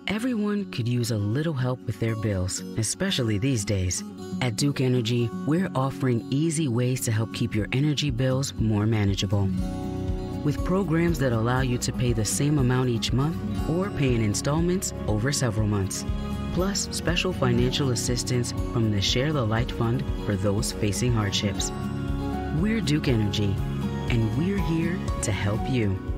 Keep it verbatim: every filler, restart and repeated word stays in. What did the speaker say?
Everyone could use a little help with their bills, especially these days. At Duke Energy, we're offering easy ways to help keep your energy bills more manageable. With programs that allow you to pay the same amount each month or pay in installments over several months. Plus, special financial assistance from the Share the Light Fund for those facing hardships. We're Duke Energy, and we're here to help you.